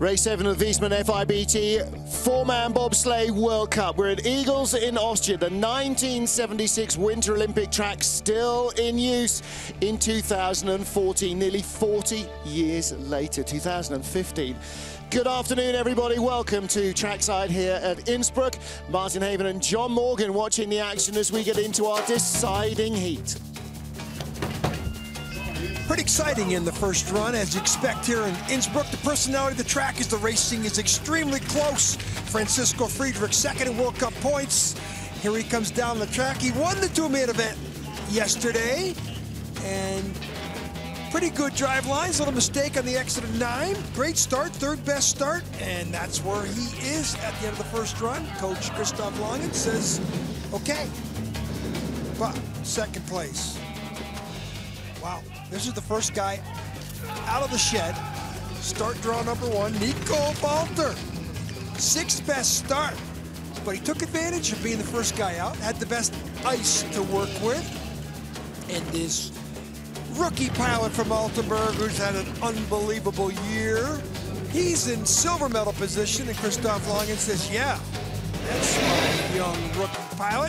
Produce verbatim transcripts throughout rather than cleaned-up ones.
Race seven of the Viessmann F I B T four-man bobsleigh World Cup. We're at Igls in Austria, the nineteen seventy-six Winter Olympic track, still in use in two thousand fourteen, nearly forty years later, two thousand fifteen. Good afternoon, everybody. Welcome to trackside here at Innsbruck. Martin Haven and John Morgan watching the action as we get into our deciding heat. Pretty exciting in the first run, as you expect here in Innsbruck. The personality of the track is the racing is extremely close. Francisco Friedrich, second in World Cup points. Here he comes down the track. He won the two-man event yesterday, and pretty good drive lines. Little mistake on the exit of nine. Great start, third best start, and that's where he is at the end of the first run. Coach Christoph Langen says, okay, but second place. Wow, this is the first guy out of the shed. Start draw number one, Nico Walter. Sixth best start, but he took advantage of being the first guy out, had the best ice to work with. And this rookie pilot from Altenburg, who's had an unbelievable year, he's in silver medal position, and Christoph Langen says, yeah, that's my young rookie pilot.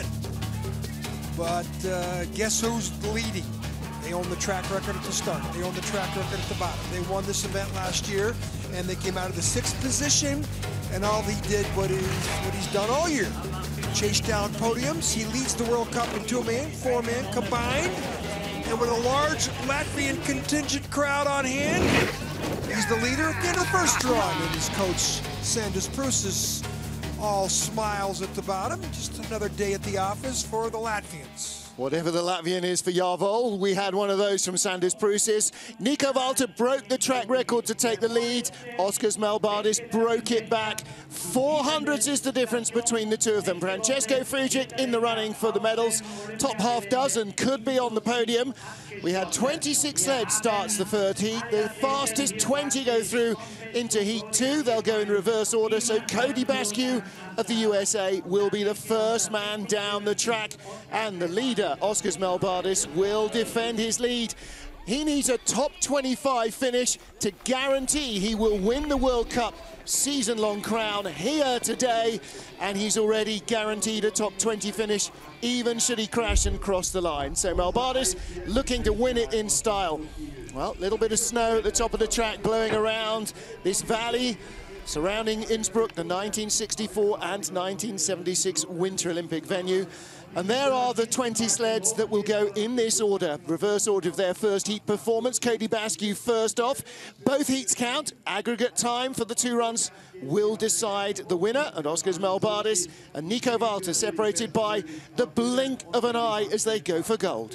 But uh, guess who's leading? They own the track record at the start. They own the track record at the bottom. They won this event last year, and they came out of the sixth position, and all he did what, is, what he's done all year. Chased down podiums. He leads the World Cup in two-man, four-man combined, and with a large Latvian contingent crowd on hand, he's the leader at the end of the first run. And his coach, Sandis Prusis, all smiles at the bottom. Just another day at the office for the Latvians. Whatever the Latvian is for Jarvol, we had one of those from Sandis Prusis. Nico Walter broke the track record to take the lead. Oskars Melbardis broke it back. Four hundredths is the difference between the two of them. Francesco Friedrich in the running for the medals. Top half dozen could be on the podium. We had twenty-six sleds starts the third heat. The fastest twenty go through into heat two. They'll go in reverse order. So Cody Basque of the U S A will be the first man down the track. And the leader, Oskars Melbardis, will defend his lead. He needs a top twenty-five finish to guarantee he will win the World Cup season-long crown here today, and he's already guaranteed a top twenty finish, even should he crash and cross the line. So Melbardis looking to win it in style. Well, a little bit of snow at the top of the track blowing around this valley surrounding Innsbruck, the nineteen sixty-four and nineteen seventy-six Winter Olympic venue. And there are the twenty sleds that will go in this order, reverse order of their first heat performance. Cody Basque first off. Both heats count. Aggregate time for the two runs will decide the winner. And Oskars Melbardis and Nico Walter separated by the blink of an eye as they go for gold.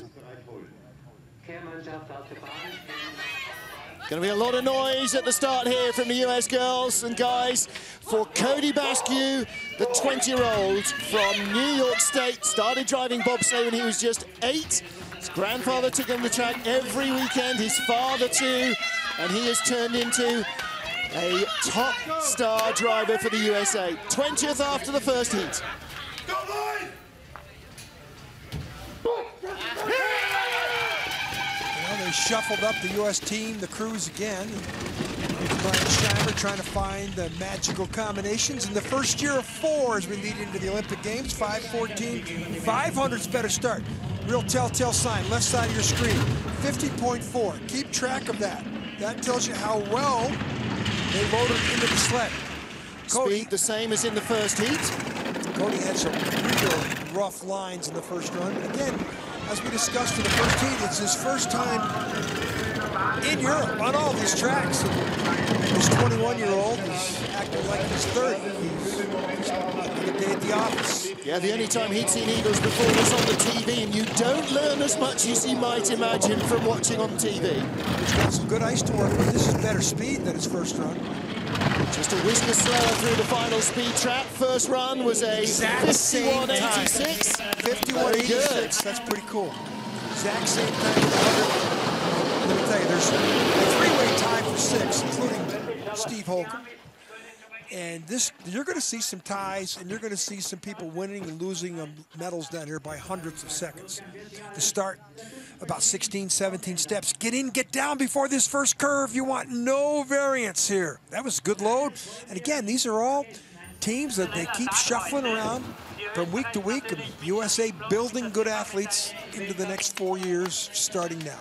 Going to be a lot of noise at the start here from the U S girls and guys for Cody Basque, the twenty-year-old from New York State. Started driving bobsleigh when he was just eight. His grandfather took him to the track every weekend, his father too, and he has turned into a top star driver for the U S A. twentieth after the first heat. They shuffled up the U S team, the crews again. Brian Scheimer trying to find the magical combinations. In the first year of four as we lead into the Olympic Games, five fourteen, five hundred's better start. Real telltale sign, left side of your screen, fifty point four. Keep track of that. That tells you how well they loaded into the sled. Cody, Speed the same as in the first heat. Cody had some real rough lines in the first run. Again, as we discussed in the first heat, it's his first time in Europe on all these tracks. This twenty-one-year-old is acting like he's thirty. He's a day at the office. Yeah, the only time he'd seen Eagles before was on the T V, and you don't learn as much as you might imagine from watching on T V. He's got some good ice to work with. This is better speed than his first run. Just a whisker slower through the final speed trap. First run was a fifty-one eighty-six. fifty-one eighty-six, that's pretty cool. Exact same time. Let me tell you, there's a three-way tie for six, including Steve Holcomb. And this, you're going to see some ties, and you're going to see some people winning and losing um, medals down here by hundreds of seconds. The start about sixteen, seventeen steps. Get in, get down before this first curve. You want no variance here. That was a good load. And again, these are all teams that they keep shuffling around from week to week. And U S A building good athletes into the next four years, starting now.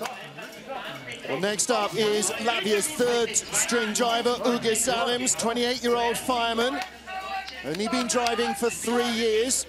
Well, next up is Latvia's third string driver, Igls Salims, twenty-eight-year-old fireman. Only been driving for three years.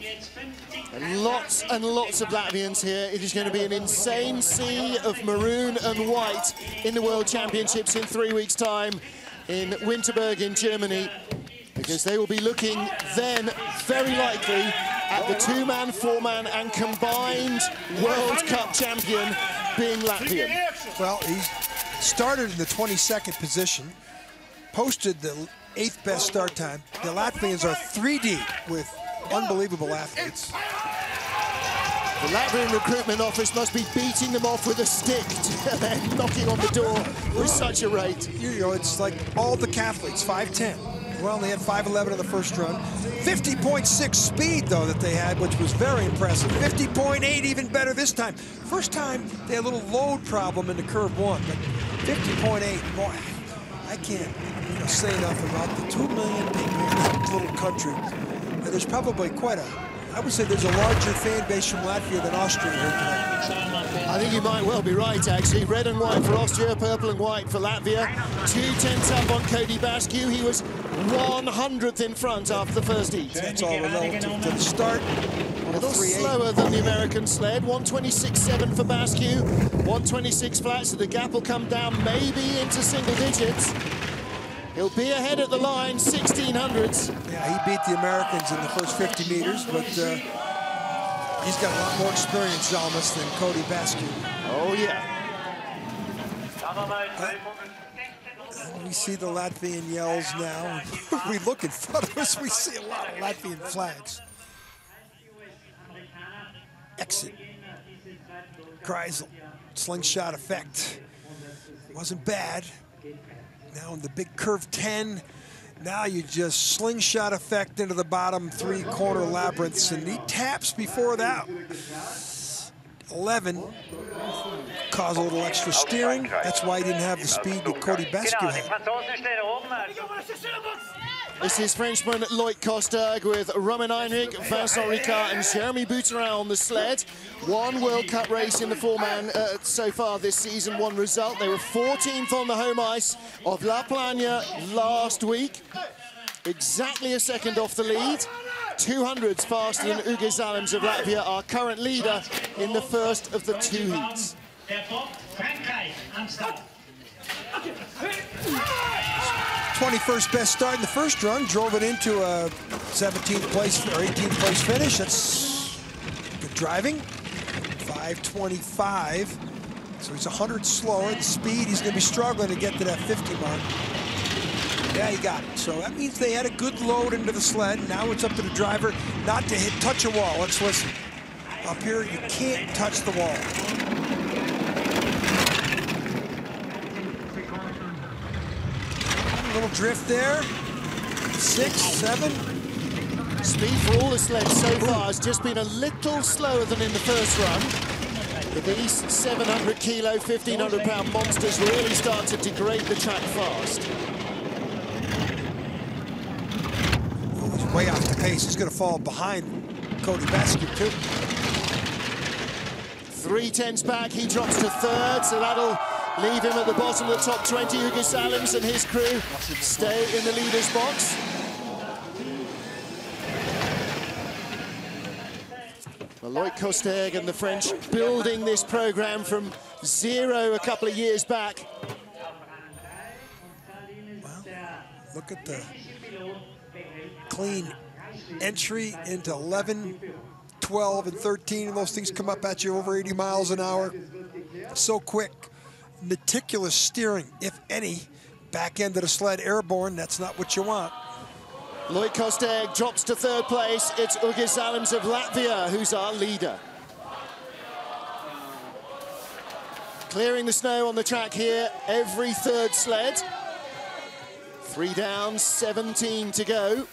And lots and lots of Latvians here. It is going to be an insane sea of maroon and white in the World Championships in three weeks' time in Winterberg in Germany, because they will be looking then, very likely, at the two-man, four-man and combined World Cup champion being Latvian. Well, he started in the twenty-second position, posted the eighth best start time. The Latvians are three deep with unbelievable athletes. The Latvian recruitment office must be beating them off with a stick and knocking on the door with such a rate. You know, it's like all the Catholics, five ten. Well, they had five eleven in the first run. fifty point six speed, though, that they had, which was very impressive. fifty point eight, even better this time. First time, they had a little load problem in the curve one, but fifty point eight, boy, I can't you know, say enough about the two million people in this little country. And there's probably quite a, I would say there's a larger fan base from Latvia than Austria here tonight. I think you might well be right, actually. Red and white for Austria, purple and white for Latvia. Two tenths up on Cody Bascu. He was one hundredth in front after the first heat. That's all relative to the start. A little slower than the American sled. one twenty-six seven for Bascu, one twenty-six flat, so the gap will come down maybe into single digits. He'll be ahead at the line, sixteen hundredths. Yeah, he beat the Americans in the first fifty meters, but uh, he's got a lot more experience, Zalmas, than Cody Bascu. Oh, yeah. Uh, we see the Latvian yells now. We look in front of us, we see a lot of Latvian flags. Exit. Kreisel. Slingshot effect. Wasn't bad. Now in the big curve ten, now you just slingshot effect into the bottom three corner labyrinths, and he taps before that. eleven, cause a little extra steering. That's why he didn't have the speed that Cody Bascu had. This is Frenchman Loic Kosberg with Romain Heinrich, Vincent Ricard and Jeremy Bouterin on the sled. One World Cup race in the four-man uh, so far this season, one result. They were fourteenth on the home ice of La Plana last week. Exactly a second off the lead. two hundredths faster than Igls Salims of Latvia, our current leader in the first of the two heats. twenty-first best start in the first run, drove it into a seventeenth place or eighteenth place finish. That's good driving. five twenty-five, so he's one hundred slower. The speed, he's going to be struggling to get to that fifty mark. Yeah, he got it. So that means they had a good load into the sled. Now it's up to the driver not to hit, touch a wall. Let's listen. Up here, you can't touch the wall. A little drift there. Six, seven. Speed for all the sleds so far has just been a little slower than in the first run. But these seven hundred kilo, fifteen hundred pound monsters really start to degrade the track fast. Oh, he's way off the pace. He's going to fall behind Cody Bascu, too. Three tenths back, he drops to third, so that'll leave him at the bottom of the top twenty. Igls Salims and his crew stay in the leader's box. Loic Kosberg and the French building this program from zero a couple of years back. Well, look at the clean entry into eleven, twelve, and thirteen. And those things come up at you over eighty miles an hour. So quick. Meticulous steering, if any. Back end of the sled airborne, that's not what you want. Loic Kosberg drops to third place. It's Igls Salims of Latvia who's our leader. Clearing the snow on the track here, every third sled. Three down, seventeen to go.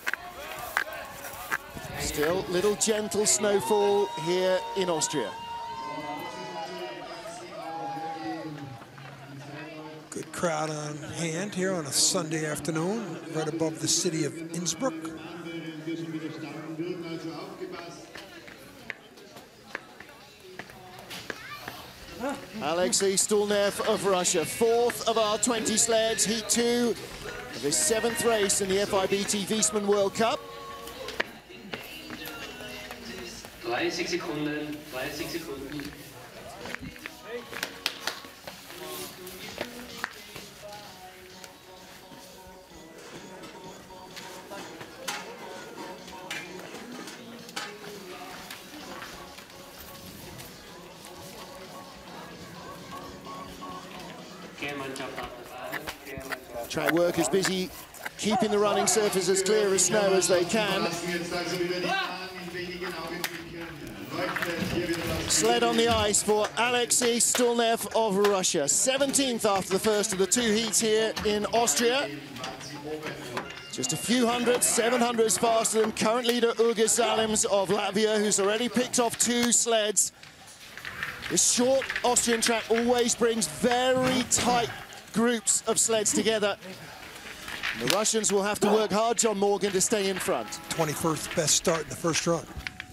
Still little gentle snowfall here in Austria. crowd on hand here on a Sunday afternoon, right above the city of Innsbruck. Alexei Stulnev of Russia, fourth of our twenty sleds, heat two of his seventh race in the F I B T Viessmann World Cup. dreißig Sekunden, dreißig Sekunden. Track workers busy keeping the running surface as clear as snow as they can. Sled on the ice for Alexei Stulnev of Russia. seventeenth after the first of the two heats here in Austria. Just a few hundreds, seven hundreds faster than current leader Igls of Latvia, who's already picked off two sleds. This short Austrian track always brings very tight groups of sleds together. And the Russians will have to work hard, John Morgan, to stay in front. twenty-first best start in the first run.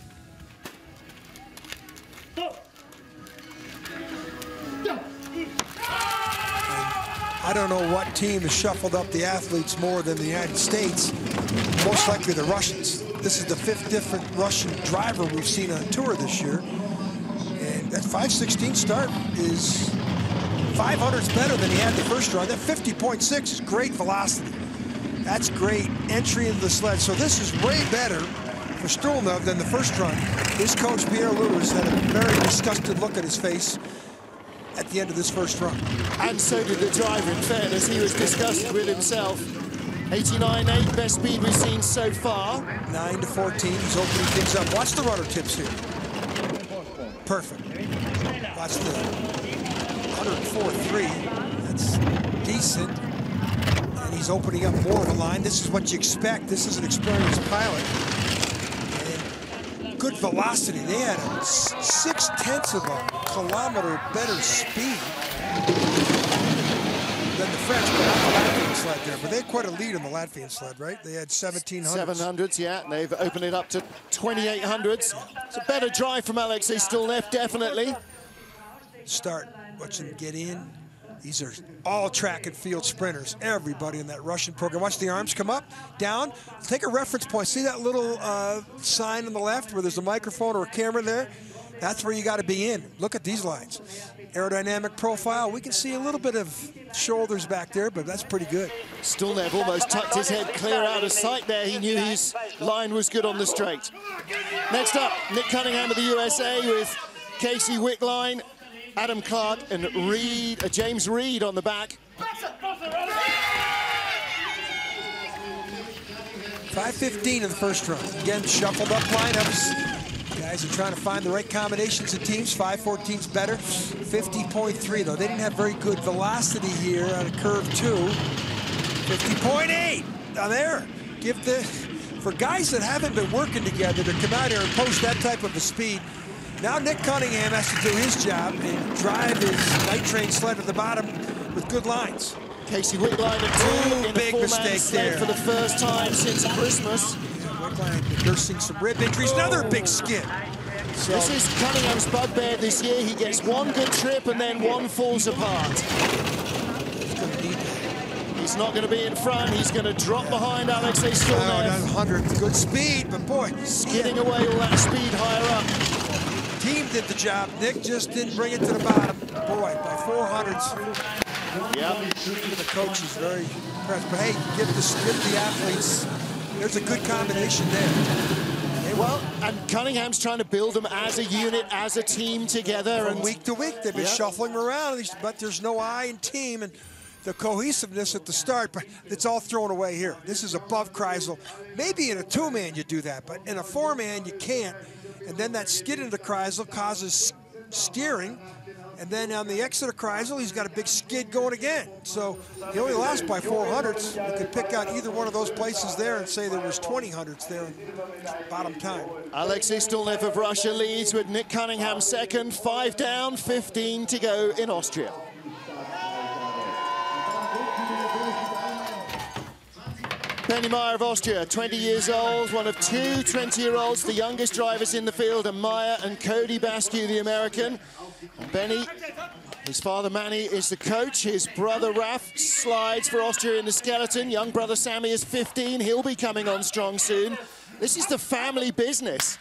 I don't know what team has shuffled up the athletes more than the United States. Most likely the Russians. This is the fifth different Russian driver we've seen on tour this year. And that five sixteen start is five hundredths better than he had the first run. That fifty point six is great velocity. That's great entry into the sled. So this is way better for Stulnev than the first run. His coach, Pierre Lewis, had a very disgusted look at his face at the end of this first run. And so did the driver, in fairness. He was disgusted with himself. eighty-nine point eight, best speed we've seen so far. nine to fourteen, he's opening things up. Watch the runner tips here. Perfect. Watch the one oh four point three. That's decent. And he's opening up more of a line. This is what you expect. This is an experienced pilot. And good velocity. They had a six-tenths of a kilometer better speed than the French, but not the Latvian sled there. But they had quite a lead in the Latvian sled, right? They had seventeen hundreds. seven hundreds, yeah. And they've opened it up to twenty-eight hundreds. It's a better drive from Alexei Stulnev, definitely. Start. Watch them get in. These are all track and field sprinters. Everybody in that Russian program. Watch the arms come up, down. Take a reference point. See that little uh, sign on the left where there's a microphone or a camera there? That's where you got to be in. Look at these lines. Aerodynamic profile. We can see a little bit of shoulders back there, but that's pretty good. Stulnev almost tucked his head clear out of sight there. He knew his line was good on the straight. Next up, Nick Cunningham of the U S A with Casey Wickline, Adam Clark, and Reed, uh, James Reed on the back. five fifteen in the first run. Again, shuffled up lineups. Guys are trying to find the right combinations of teams. five fourteen's better. fifty point three, though. They didn't have very good velocity here on a curve two. fifty point eight. Now there, give the, for guys that haven't been working together to come out here and post that type of a speed. Now Nick Cunningham has to do his job and drive his night train sled to the bottom with good lines. Casey Wickline at two in a big four-man mistake sled there for the first time since Christmas. Wickline nursing some rib injuries. Another big skid. So this is Cunningham's bugbear this year. He gets one good trip and then one falls apart. He's not going to be in front. He's going to drop behind Alexei Stulnev. one hundred, good speed, but boy, skidding away all that speed higher up. Team did the job. Nick just didn't bring it to the bottom. Boy, by four hundreds. Yeah. The coach is very impressed. But hey, give the, give the athletes, there's a good combination there. Well, and Cunningham's trying to build them as a unit, as a team together. From and week to week, they've been yeah. shuffling around, but there's no I in team and the cohesiveness at the start, but it's all thrown away here. This is above Kreisel. Maybe in a two-man you do that, but in a four-man you can't. And then that skid into Kreisel causes steering. And then on the exit of Kreisel, he's got a big skid going again. So he only lost by four hundredths. You could pick out either one of those places there and say there was twenty hundredths there in bottom time. Alexei Stulnev of Russia leads with Nick Cunningham second. Five down, fifteen to go in Austria. Benny Meyer of Austria, twenty years old, one of two twenty-year-olds, the youngest drivers in the field, and Meyer and Cody Basque, the American. And Benny, his father Manny is the coach. His brother Raf slides for Austria in the skeleton. Young brother Sammy is fifteen. He'll be coming on strong soon. This is the family business.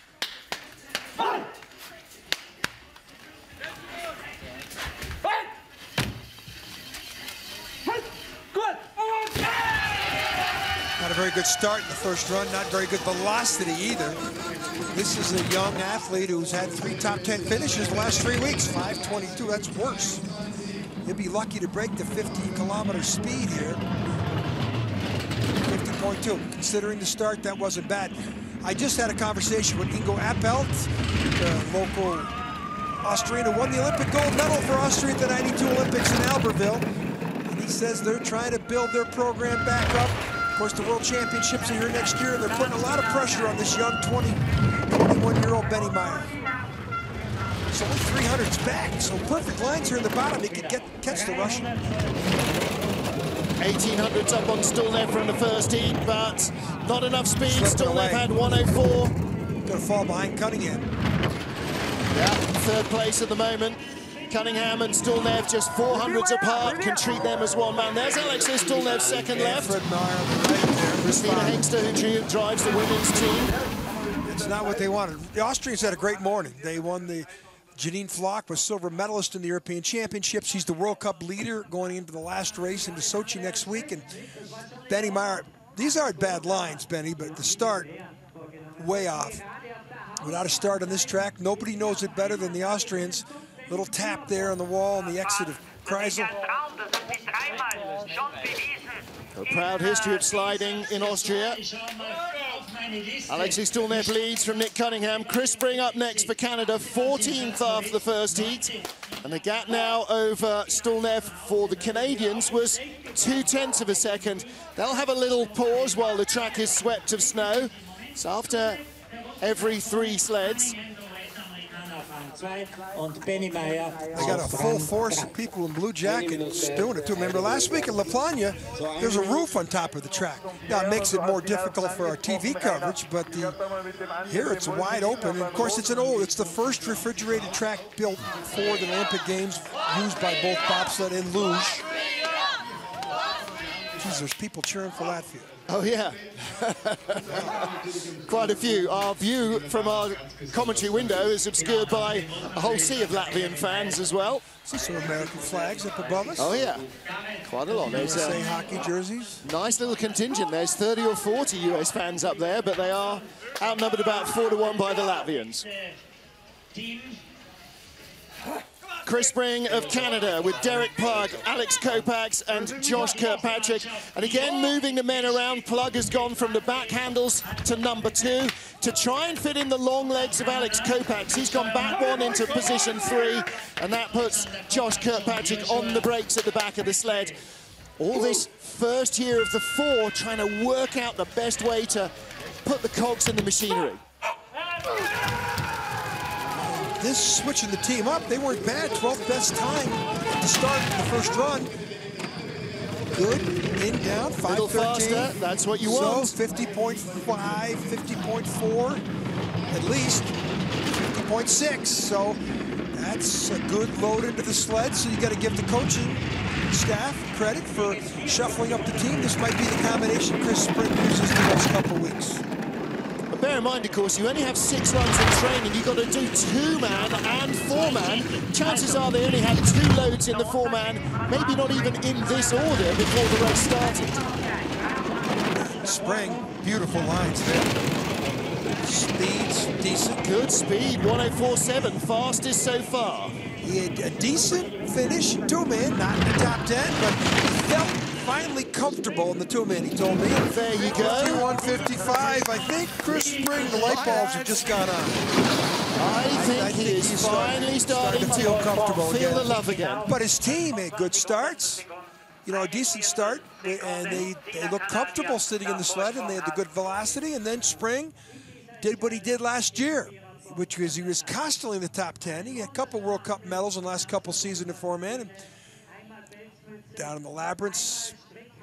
Not a very good start in the first run, not very good velocity either. This is a young athlete who's had three top ten finishes the last three weeks. five twenty-two, that's worse. He'll be lucky to break the fifty kilometer speed here. fifty point two, considering the start, that wasn't bad. I just had a conversation with Ingo Appelt, the local Austrian who won the Olympic gold medal for Austria at the ninety-two Olympics in Albertville. And he says they're trying to build their program back up. Of course, the World Championships are here next year, and they're putting a lot of pressure on this young twenty, twenty-one-year-old Benny Meyer. It's only three hundreds back, so perfect lines here in the bottom. He could get catch the Russian. eighteen hundreds up on Stulnev from the first heat, but not enough speed. Stulnev had one oh four. Gonna fall behind Cunningham. Yeah, third place at the moment. Cunningham and Stulnev just four hundreds apart, can treat them as one man. There's Alexei Stulnev, second left. Christina Hengster, who drives the women's team. It's not what they wanted. The Austrians had a great morning. They won the Janine Flock was silver medalist in the European Championships. She's the World Cup leader going into the last race into Sochi next week. And Benny Meyer, these aren't bad lines, Benny, but the start, way off. Without a start on this track, nobody knows it better than the Austrians. Little tap there on the wall on the exit of Kreisel. A proud history of sliding in Austria. Alexei Stulnev leads from Nick Cunningham. Chris Spring up next for Canada, fourteenth after the first heat. And the gap now over Stulnev for the Canadians was two-tenths of a second. They'll have a little pause while the track is swept of snow. So after every three sleds, they got a full force of people in blue jackets doing it too. Remember last week in La Plagne, there's a roof on top of the track. Now it makes it more difficult for our T V coverage, but the, here it's wide open. And of course, it's an old, it's the first refrigerated track built for the Olympic Games, used by both bobsled and luge. Geez, there's people cheering for Latvia. Oh, yeah. Quite a few. Our view from our commentary window is obscured by a whole sea of Latvian fans as well. See some American flags up above us? Oh, yeah. Quite a lot. There's U S A hockey jerseys. Nice little contingent. There's thirty or forty U S fans up there, but they are outnumbered about four to one by the Latvians. Chris Spring of Canada with Derek Plug, Alex Kopax and Josh Kirkpatrick. And again, moving the men around. Plug has gone from the back handles to number two to try and fit in the long legs of Alex Kopax. He's gone back one into position three, and that puts Josh Kirkpatrick on the brakes at the back of the sled. All this first year of the four trying to work out the best way to put the cogs in the machinery. This switching the team up, they weren't bad. twelfth best time to start in the first run. Good, in, down, five thirteen. Faster, that's what you want. So fifty point five, fifty point four, at least fifty point six. So that's a good load into the sled. So you got to give the coaching staff credit for shuffling up the team. This might be the combination Chris Spring uses the next couple of weeks. Bear in mind, of course, you only have six runs in training. You've got to do two-man and four-man. Chances are they only had two loads in the four-man, maybe not even in this order before the race started. Spring, beautiful lines there. Speed's decent. Good speed, one oh four point seven, fastest so far. He had a decent finish, two-man, not in the top ten, but he felt finally comfortable in the two-man, he told me. There you go. fifty-one fifty-five. I think Chris Spring, the light bulbs have just gone on. I think, I, I think he is finally starting, starting to feel comfortable, feel again. the love again. But his team made good starts. You know, a decent start, and they, they looked comfortable sitting in the sled, and they had the good velocity, and then Spring did what he did last year, which was he was constantly in the top ten. He had a couple World Cup medals in the last couple seasons in four-man. Down in the labyrinths,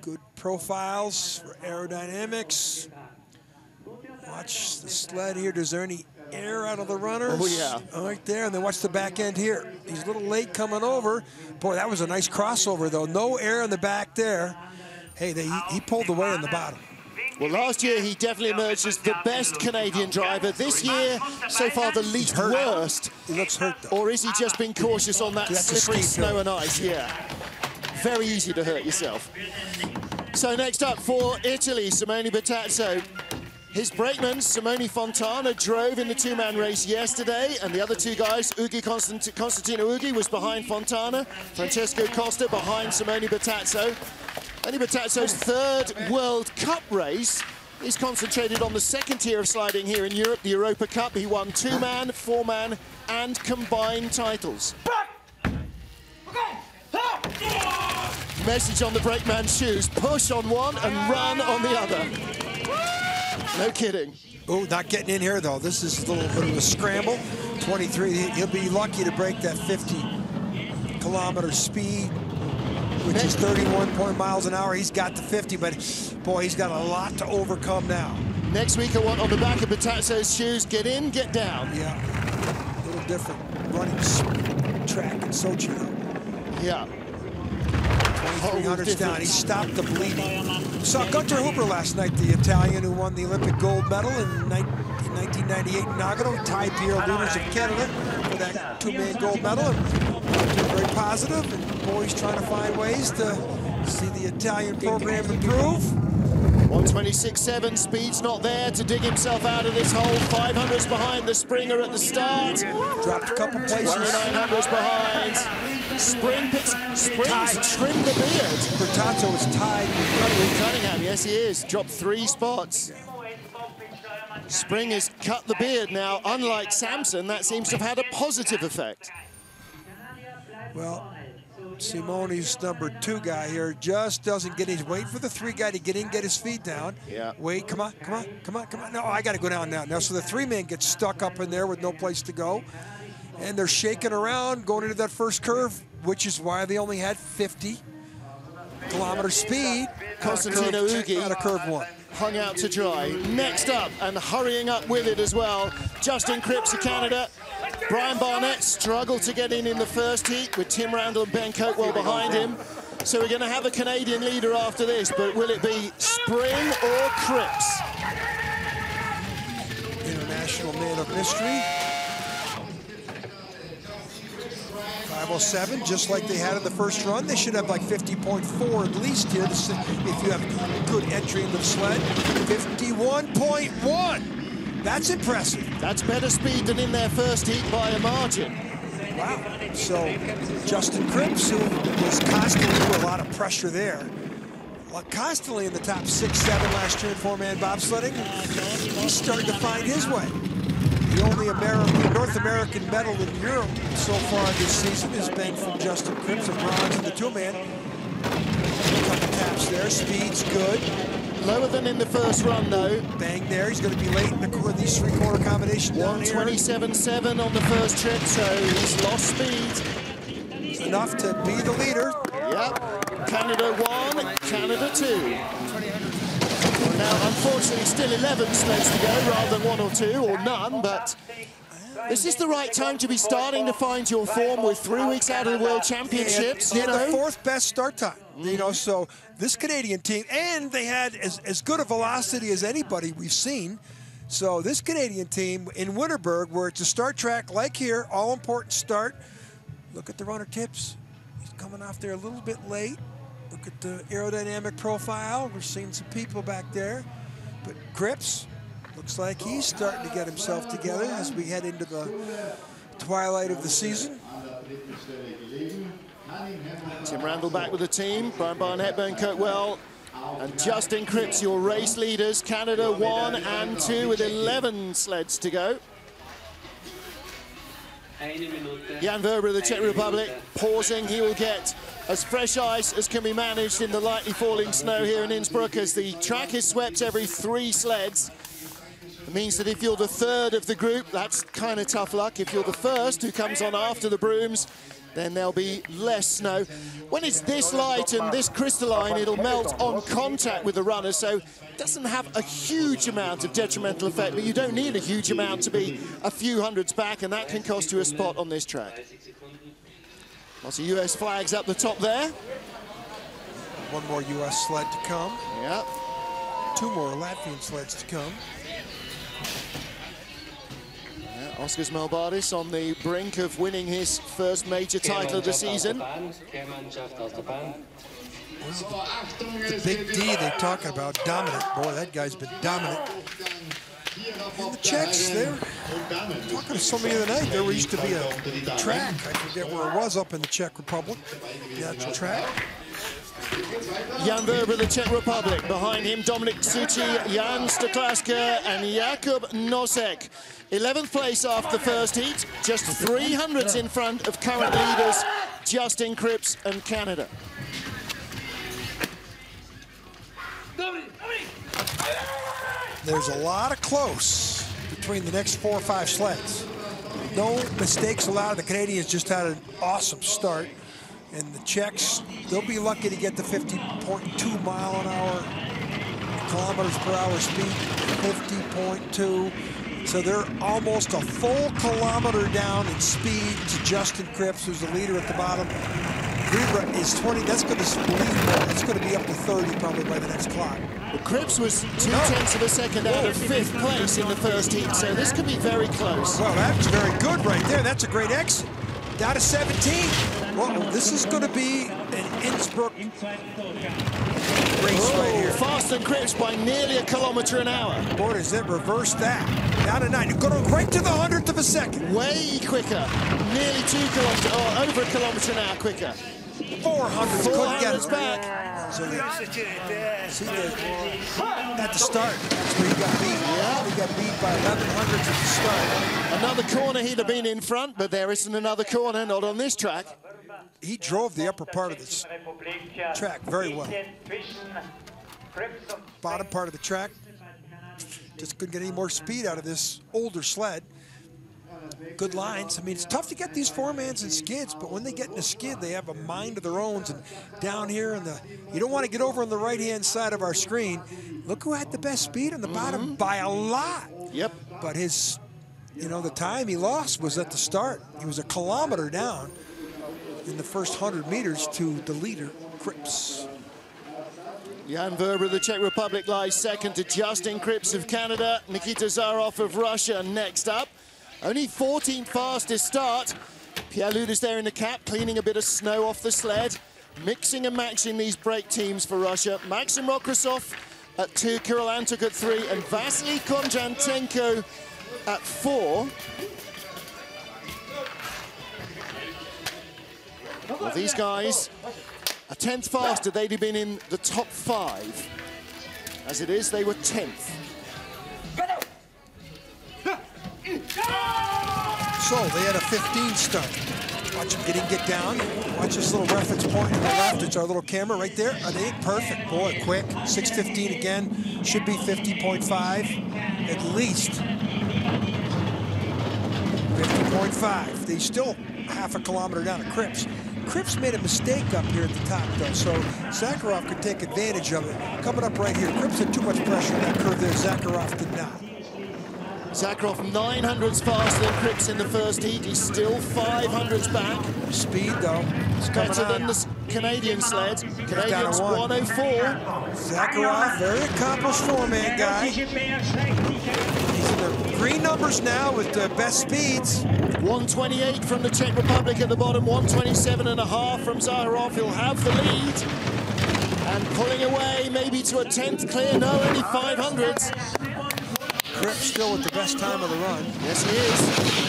Good profiles for aerodynamics. Watch the sled here. Is there any air out of the runners? Oh, yeah. Right there, and then watch the back end here. He's a little late coming over. Boy, that was a nice crossover, though. No air in the back there. Hey, they, he pulled away on the bottom. Well, last year he definitely emerged as the best Canadian driver. This year, so far, the least worst. He looks hurt, though. Or is he just been cautious on that That's slippery snow and ice? Yeah. Very easy to hurt yourself. So next up for Italy, Simone Bertazzo. His brakeman, Simone Fontana, drove in the two-man race yesterday, and the other two guys, Ugi Constant Constantino Ugi was behind Fontana, Francesco Costa behind Simone Bertazzo. Only Bertazzo's third World Cup race. He's concentrated on the second tier of sliding here in Europe, the Europa Cup. He won two-man, four-man, and combined titles. Message on the brakeman's shoes, push on one and run on the other. No kidding. Oh, not getting in here, though. This is a little bit of a scramble. twenty-three, he'll be lucky to break that fifty kilometer speed, which is thirty-one point miles an hour. He's got the fifty, but boy, he's got a lot to overcome now. Next week, I want on the back of Bertazzo's shoes, get in, get down. Yeah, a little different running track in Sochi, though. Yeah. twenty-three hundreds down. He stopped the bleeding. Saw Gunter Huber last night, the Italian who won the Olympic gold medal in nineteen ninety-eight in Nagano. Tied Pierre Lunars of Canada for that two-man gold medal. And very positive, and boys trying to find ways to see the Italian program improve. one twenty-six point seven, speed's not there to dig himself out of this hole. five hundreds behind the Springer at the start. Dropped a couple places. twenty-nine hundreds behind. Spring picks, Spring's trimmed the beard. Bertazzo is tied with Cunningham, yes he is. Dropped three spots. Spring has cut the beard now. Unlike Samson, that seems to have had a positive effect. Well, Simone's number two guy here just doesn't get his, wait for the three guy to get in, get his feet down. Yeah. Wait, come on, come on, come on, come on. No, I got to go down now. Now, so the three man gets stuck up in there with no place to go. And they're shaking around going into that first curve, which is why they only had fifty kilometer speed. Constantino Ugi out of curve one. Hung out to dry. Next up, and hurrying up with it as well, Justin Cripps of Canada. Brian Barnett struggled to get in in the first heat with Tim Randall and Ben Coatwell behind him. So we're going to have a Canadian leader after this, but will it be Spring or Cripps? International man of mystery. five oh seven, just like they had in the first run. They should have like fifty point four at least here to see if you have good entry into the sled. fifty-one point one. That's impressive. That's better speed than in their first heat by a margin. Wow. So Justin Cripps, who was constantly under a lot of pressure there, well, constantly in the top six, seven last year in four-man bobsledding, he's starting to find his way. The only American, North American medal in Europe so far this season has been from Justin Cripps, a bronze in the two-man. A couple taps there, speed's good. Lower than in the first run, though. Bang there, he's going to be late in the, these three-quarter combination down here. one twenty-seven point seven on the first trip, so he's lost speed. It's enough to be the leader. Yep, Canada one, Canada two. Now, unfortunately, still eleven sleds to go rather than one or two or none, but is this the right time to be starting to find your form with three weeks out of the World Championships? They you had know? the fourth best start time, mm-hmm. you know, so this Canadian team, and they had as, as good a velocity as anybody we've seen. So this Canadian team in Winterberg, where it's a start track like here, all-important start. Look at the runner tips. He's coming off there a little bit late. Look at the aerodynamic profile. We're seeing some people back there. But Cripps looks like he's starting to get himself together as we head into the twilight of the season. Tim Randall back with the team. Brian Barnett, Ben Coatwell, and Justin Cripps, your race leaders. Canada one and two with eleven sleds to go. Jan Verber of the Czech Republic pausing. He will get as fresh ice as can be managed in the lightly falling snow here in Innsbruck, as the track is swept every three sleds. It means that if you're the third of the group, that's kind of tough luck. If you're the first who comes on after the brooms, then there'll be less snow. When it's this light and this crystalline, it'll melt on contact with the runner, so it doesn't have a huge amount of detrimental effect, but you don't need a huge amount to be a few hundreds back, and that can cost you a spot on this track. Lots of U S flags up the top there. One more U S sled to come. Yeah. Two more Latvian sleds to come. Oskars Melbardis on the brink of winning his first major title of the season. The big D they talk about, dominant. Boy, that guy's been dominant. And the Czechs, they're talking to somebody the other night. There used to be a track, I forget where it was, up in the Czech Republic. The actual track. Jan Verber, the Czech Republic. Behind him, Dominik Suchy, Jan Stoklaska, and Jakub Nosek. eleventh place after the first heat, just three hundredths in front of current leaders Justin Cripps and Canada. There's a lot of close between the next four or five sleds. No mistakes allowed. The Canadians just had an awesome start. And the Czechs, they'll be lucky to get the fifty point two mile an hour, kilometers per hour speed, fifty point two. So they're almost a full kilometer down in speed to Justin Cripps, who's the leader at the bottom. Gribra is twenty, that's going to bleed more. It's going to be up to thirty probably by the next clock. Well, Cripps was two tenths of a second out of fifth place in the first heat, so this could be very close. Well, that's very good right there. That's a great exit. Down to seventeen. Well, this is going to be an Innsbruck race Whoa, right here. Faster than Cripps by nearly a kilometer an hour. Boy, does it reverse that. Down to nine. You're going right to the hundredth of a second. Way quicker. Nearly two kilometers, or over a kilometer an hour quicker. four hundred. four hundred's back. So they, see, they, at the start, that's where he got beat. Yeah, he got beat by eleven hundredths at the start. Another corner he'd have been in front, but there isn't another corner, not on this track. He drove the upper part of this track very well. Bottom part of the track, just couldn't get any more speed out of this older sled. Good lines. I mean, it's tough to get these four-mans and skids, but when they get in a skid, they have a mind of their own. And down here, in the, you don't want to get over on the right-hand side of our screen. Look who had the best speed on the bottom mm-hmm. by a lot. Yep. But his, you know, the time he lost was at the start. He was a kilometer down in the first hundred meters to the leader, Cripps. Jan Verber of the Czech Republic lies second to Justin Cripps of Canada. Nikita Zarov of Russia next up. Only fourteenth fastest start. Pierre Luder's there in the cap, cleaning a bit of snow off the sled. Mixing and matching these brake teams for Russia. Maxim Rokrasov at two, Kirill Antuk at three, and Vasily Konjantenko at four. Well, these guys, a tenth faster, they'd have been in the top five. As it is, they were tenth. So they had a fifteen start. Watch him getting get down. Watch this little reference point to the left. It's our little camera right there. Are they perfect? Boy, quick. six fifteen again. Should be fifty point five at least. fifty point five. They still half a kilometer down to Cripps. Cripps made a mistake up here at the top, though, so Zakharov could take advantage of it. Coming up right here, Cripps had too much pressure in that curve there. Zakharov did not. Zakharov nine hundredths faster than Cripps in the first heat. He's still five hundredths back. Speed, though. It's better than the Canadian sled. Canadians one oh four. Zakharov, very accomplished four-man guy. He's in the green numbers now with the best speeds. one twenty-eight from the Czech Republic at the bottom, one twenty-seven and a half from Zakharov. He'll have the lead. And pulling away maybe to a tenth clear. No, only five hundredths. Cripps still with the best time of the run. Yes, he is.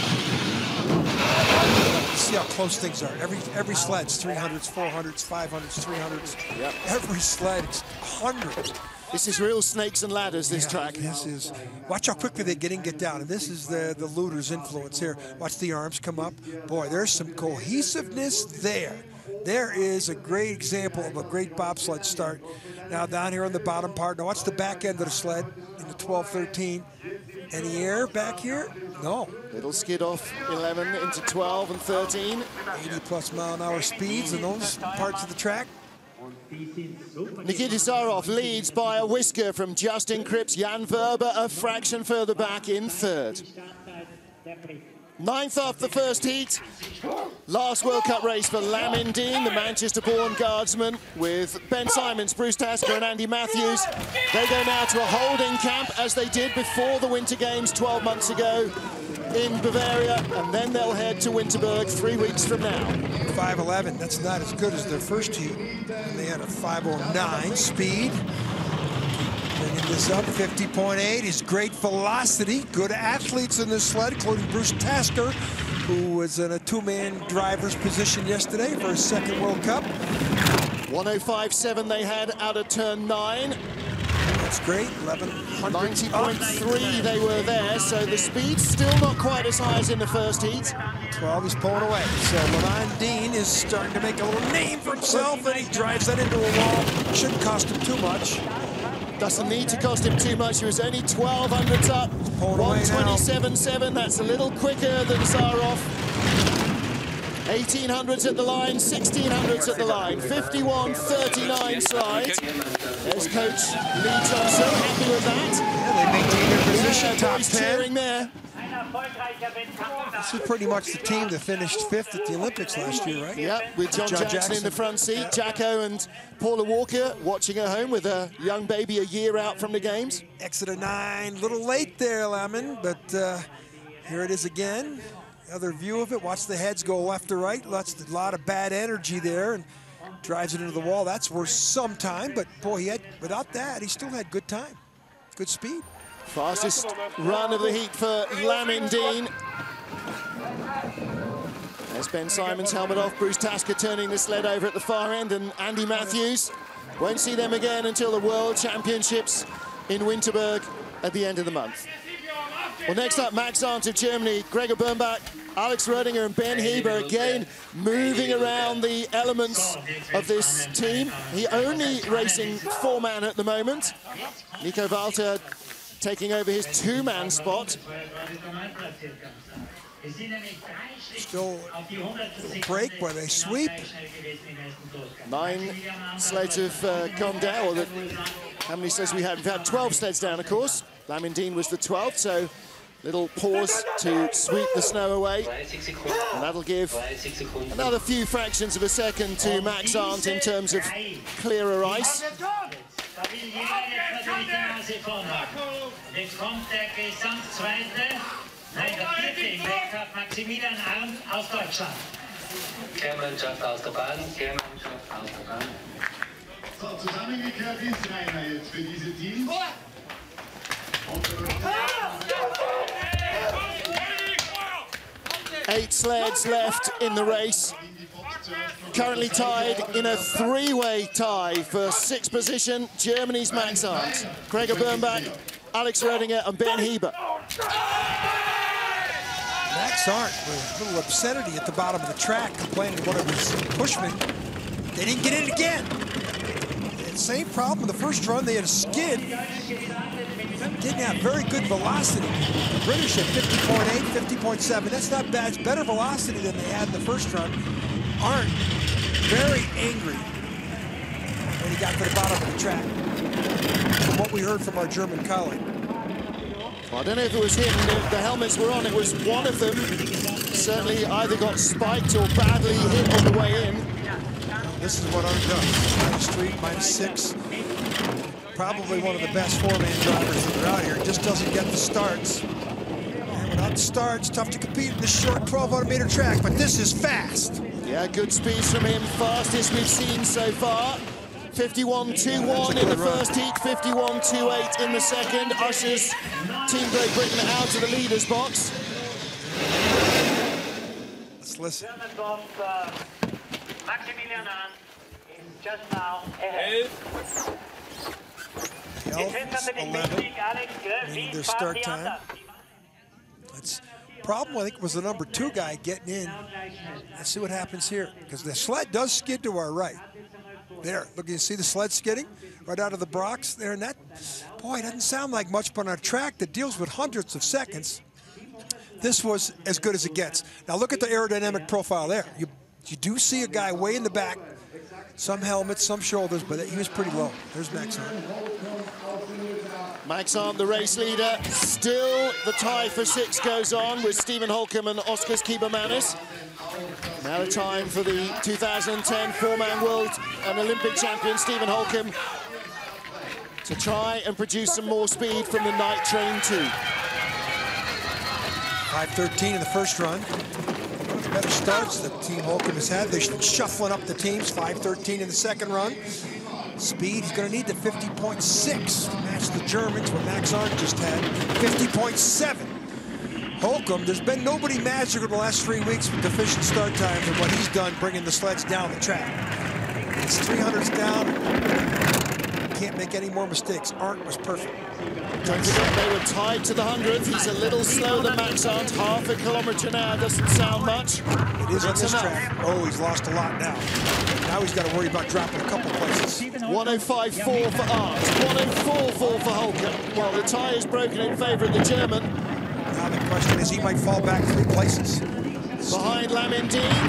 See how close things are. Every every sled's three hundreds, four hundreds, five hundreds, three hundreds. Yep. Every sled's one hundred. This is real snakes and ladders, this yeah, track. This is, watch how quickly they get in, get down. And this is the, the Luder's influence here. Watch the arms come up. Boy, there's some cohesiveness there. There is a great example of a great bobsled start. Now down here on the bottom part. Now watch the back end of the sled in the twelve thirteen. Any air back here? No. Little skid off eleven into twelve and thirteen. eighty plus mile an hour speeds in those parts of the track. Nikita Zarov leads by a whisker from Justin Cripps. Jan Verber a fraction further back in third. Ninth off the first heat. Last World Cup race for Lamin Dean, the Manchester-born guardsman, with Ben Simons, Bruce Tasker and Andy Matthews. They go now to a holding camp, as they did before the Winter Games twelve months ago in Bavaria, and then they'll head to Winterberg three weeks from now. five eleven, that's not as good as their first heat. And they had a five oh nine speed. Bringing this up, fifty point eight is great velocity. Good athletes in this sled, including Bruce Tasker, who was in a two-man driver's position yesterday for his second World Cup. one oh five point seven they had out of turn nine. That's great, eleven hundred. ninety point three they were there, so the speed's still not quite as high as in the first heat. twelve, he's pulling away. So Lamin Dean is starting to make a little name for himself, and he drives that into a wall. Shouldn't cost him too much. Doesn't need to cost him too much. He was only twelve hundredths up. one twenty-seven point seven, that's a little quicker than Zarov. eighteen hundredths at the line, sixteen hundredths at the line. fifty-one thirty-nine slide. There's Coach Lee Johnson, happy with that. Yeah, they maintain their position, yeah, top ten. there. This is pretty much the team that finished fifth at the Olympics last year, right? Yep, with John, John Jackson, Jackson in the front seat. Yeah. Jacko and Paula Walker watching at home with a young baby a year out from the games. Exit of nine, little late there, Lamin, but uh, here it is again. Another view of it. Watch the heads go left to right. Lots, a lot of bad energy there, and drives it into the wall. That's worth some time, but boy, he had, without that, he still had good time, good speed. Fastest run of the heat for Lamin Dean. There's Ben Simons, helmet off. Bruce Tasker turning the sled over at the far end, and Andy Matthews. Won't see them again until the World Championships in Winterberg at the end of the month. Well, next up, Max Arndt of Germany, Gregor Birnbach, Alex Rödinger and Ben Heber again moving around the elements of this team. He only racing four-man at the moment. Nico Walter taking over his two-man spot. Still a break where they sweep. Nine sleds have uh, gone down. Or the, how many sleds we had? We've had twelve sleds down, of course. Lamin Dean was the twelfth, so little pause to sweep the snow away. And that'll give another few fractions of a second to Max Arndt in terms of clearer ice. Jetzt kommt der Gesamtzweite, nein, der vierte im Weltcup, Maximilian Arndt aus Deutschland. Kehrmannschaft aus der Bahn, Kehrmannschaft aus der Bahn. So, zusammengekehrt ist Rainer jetzt für diese Teams. Eight sleds left in the race. Currently tied in a three-way tie for sixth position. Germany's Max Arndt, Gregor Birnbach, Alex Rödinger and Ben Heber. Max Arndt with a little obscenity at the bottom of the track, complaining to one of his pushmen. They didn't get in again. Same problem the first run, they had a skid. Didn't have very good velocity. The British at fifty point eight, fifty point seven. That's not bad. It's better velocity than they had in the first run. Arndt very angry when he got to the bottom of the track, from what we heard from our German colleague. Well, I don't know if it was him, the, the helmets were on. It was one of them. Certainly either got spiked or badly hit on the way in. This is what Arndt does. Minus three, minus six. Probably one of the best four-man drivers that are out here. Just doesn't get the starts. And without the starts, tough to compete in this short twelve hundred meter track, but this is fast. Yeah, good speeds from him. Fastest we've seen so far. fifty-one two one in the first heat, fifty-one two eight in the second. Ushers Team Great Britain out of the leader's box. Let's listen. Maximilian Arndt is just now ahead. eleven, and their start time. That's problem, I think, was the number two guy getting in. Let's see what happens here, because the sled does skid to our right. There, look, you see the sled skidding right out of the box there, and that, boy, it doesn't sound like much, but on a track that deals with hundreds of seconds, this was as good as it gets. Now look at the aerodynamic profile there. You, you do see a guy way in the back, some helmets, some shoulders, but he was pretty low. There's Max Arndt. Max Arndt, the race leader. Still the tie for six goes on with Stephen Holcomb and Oskar Kibermanis. Now the time for the two thousand ten four-man world and Olympic champion Stephen Holcomb to try and produce some more speed from the night train too. five thirteen in the first run. One of the better starts that Team Holcomb has had. They're shuffling up the teams. five thirteen in the second run. Speed, he's going to need the fifty point six to match the Germans, what Max Arndt just had, fifty point seven. Holcomb, there's been nobody magical the last three weeks with deficient start times and what he's done bringing the sleds down the track. It's three hundreds down. Can't make any more mistakes. Arndt was perfect. Don't forget they were tied to the hundredth. He's a little slower than Max Arndt. Half a kilometre an hour doesn't sound much. It is on this enough. track. Oh, he's lost a lot now. Now he's got to worry about dropping a couple places. one oh five point four for Arndt. one oh four point four for Holcomb. Well, the tie is broken in favour of the German. Now the question is, he might fall back three places. Behind Lamindine.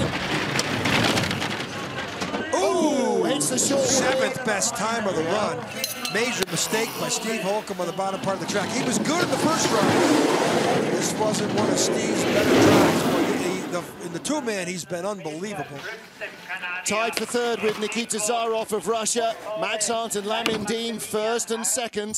Ooh, hits the short Seventh best time of the run. Major mistake by Steve Holcomb on the bottom part of the track. He was good in the first run. This wasn't one of Steve's better drives, but in the, in the two-man, he's been unbelievable. Tied for third with Nikita Zarov of Russia. Max Arndt and Lamindine first and second.